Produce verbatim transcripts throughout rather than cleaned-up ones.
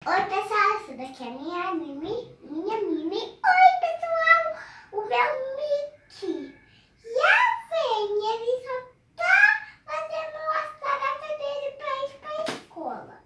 Oi, pessoal, essa daqui é a minha Mimi, minha Mimi. Oi, pessoal, o meu Mickey. Já vem, ele só tá fazendo as tarefas dele pra ir pra escola.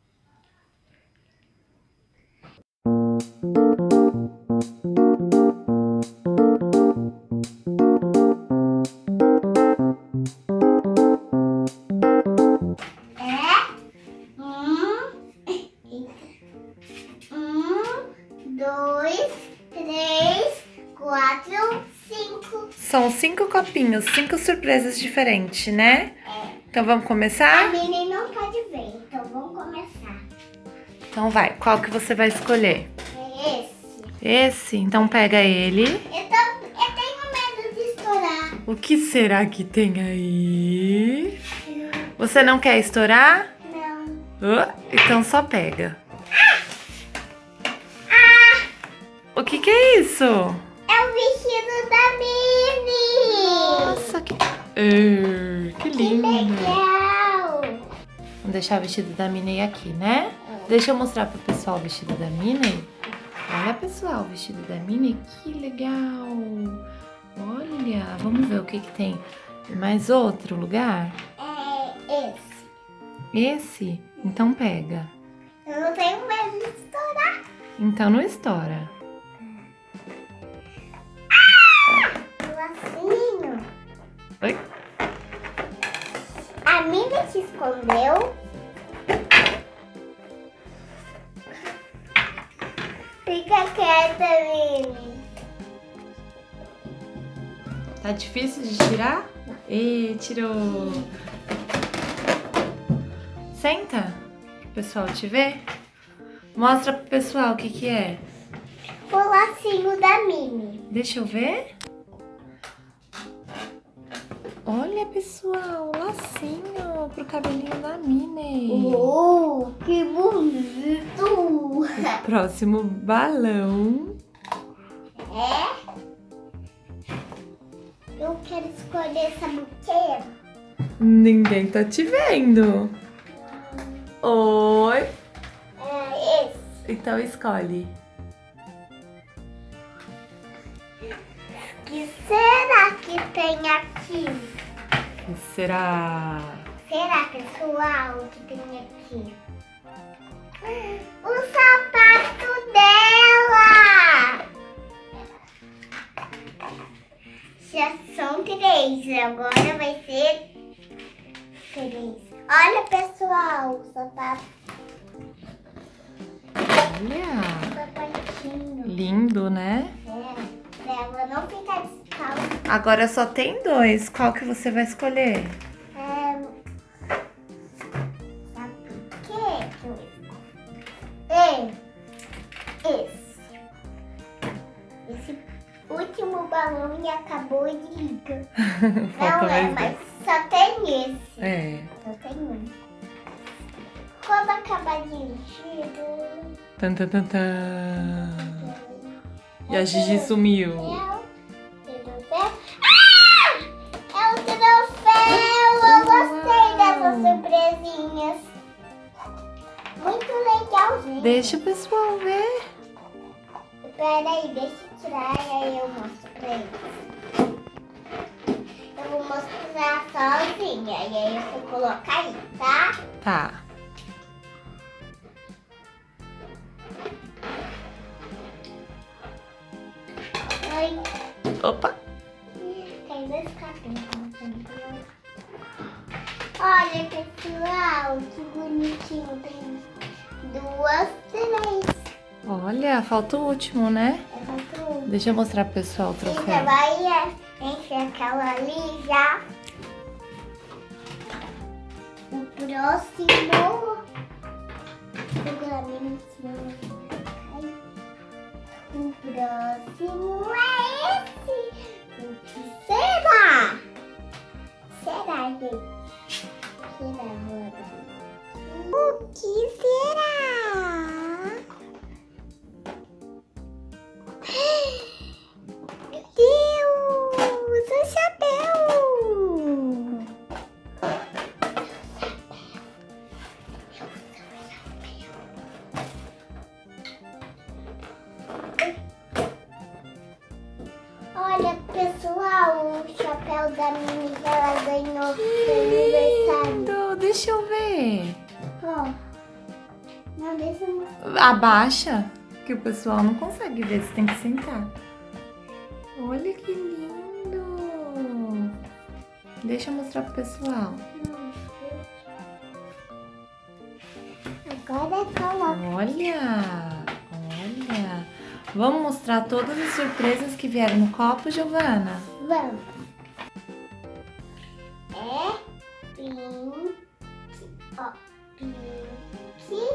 Dois, três, quatro, cinco. São cinco copinhos, cinco surpresas diferentes, né? É. Então vamos começar? A Mini não pode ver, então vamos começar. Então vai, qual que você vai escolher? É esse. Esse? Então pega ele. Eu, tô, eu tenho medo de estourar. O que será que tem aí? Você não quer estourar? Não. Oh, então só pega. O que que é isso? É o vestido da Mini. Nossa, que... Uh, que Que lindo. legal. Vamos deixar o vestido da Minnie aqui, né? Deixa eu mostrar pro pessoal o vestido da Minnie. Olha, pessoal, o vestido da Minnie, que legal. Olha, vamos ver o que que tem. Mais outro lugar? É esse. Esse? Então pega. Eu não tenho medo de estourar. Então não estoura. O lacinho. Oi? A Mini se escondeu. Fica quieta, Mini. Tá difícil de tirar? Ih, tirou. Senta, pro pessoal te ver. Mostra pro pessoal o que que é. O lacinho da Mini. Deixa eu ver. Olha, pessoal, o lacinho pro cabelinho da Minnie. Oh, que bonito! Próximo balão. É? Eu quero escolher essa buqueira. Ninguém tá te vendo. Oi. É esse. Então escolhe. O que será que tem aqui? O que será? Será, pessoal, o que tem aqui? O sapato dela! Já são três, agora vai ser três. Olha, pessoal, o sapato. Olha. O sapatinho. Lindo, né? É, pra ela não ficar descalça. Agora só tem dois. Qual que você vai escolher? É, sabe por quê que eu escolhi? Esse. Esse último balão e acabou de ligar. Falta Não é, mais mas dois. só tem esse. É. Só tem um. Quando acabar de encher, eu... Tan, tan, tan, tan. E a Gigi sumiu. Ah! É o troféu! Eu gostei dessas surpresinhas. Muito legalzinho. Deixa o pessoal ver. Pera aí, deixa eu tirar e aí eu mostro pra eles. Eu vou mostrar sozinha e aí você coloca aí, tá? Tá. Oi. Opa. Tem dois cabinhos. Olha, pessoal, que bonitinho. Tem duas, três. Olha, falta o último, né? É muito... Deixa eu mostrar pro pessoal o Você troféu. vai é, encher aquela ali já. O próximo... Segura a minha senhora. O próximo é esse. O que será? Será, gente? Será, mano? O que será? Meu Deus! Um chapéu! troféu da Mini que ela ganhou no aniversário. Lindo, deixa eu ver. Ó. Não, deixa eu mostrar. Abaixa, que o pessoal não consegue ver, você tem que sentar. Olha que lindo. Deixa eu mostrar pro pessoal. Agora coloca. Olha, olha. Vamos mostrar todas as surpresas que vieram no copo, Giovana? Vamos. É pink, ó, pink,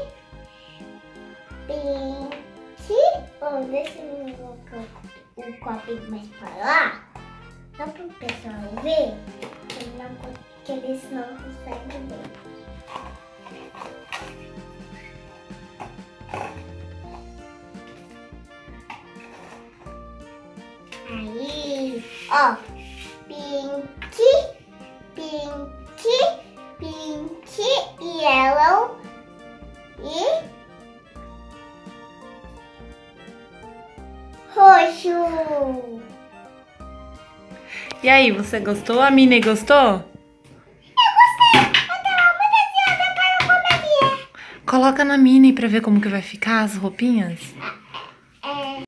pink. Ó, deixa eu colocar o copinho mais para lá, só para o pessoal ver, que ele não- que eles não conseguem ver. Aí, ó, pink, pink, pink, yellow e roxo. E aí, você gostou? A Minnie gostou? Eu gostei, eu tava muito ansiosa para como é que é. Coloca na Minnie pra ver como que vai ficar as roupinhas. É.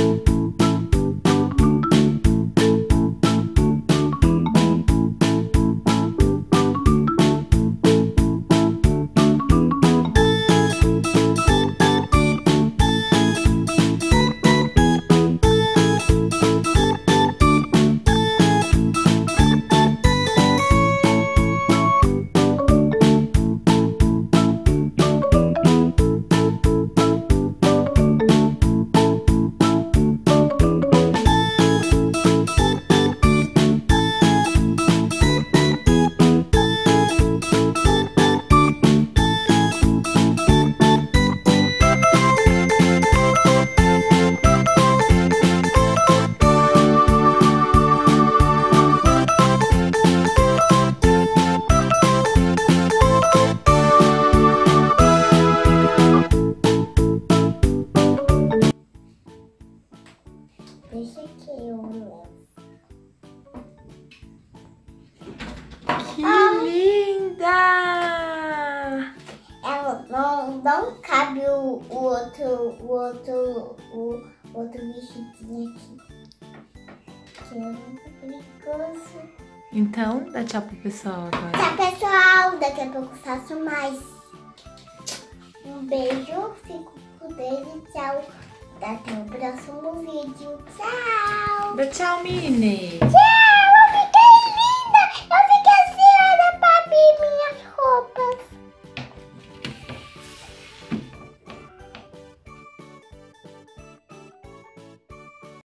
Deixa que eu levo. Que linda! Ela não, não cabe o, o outro, o outro, o outro vestidinho aqui. Que é muito perigoso. Então, dá tchau pro pessoal agora. Tchau, pessoal. Daqui a pouco faço mais. Um beijo. Fico com Deus e tchau. Até o próximo vídeo. Tchau. Dá tchau, Minnie. Tchau.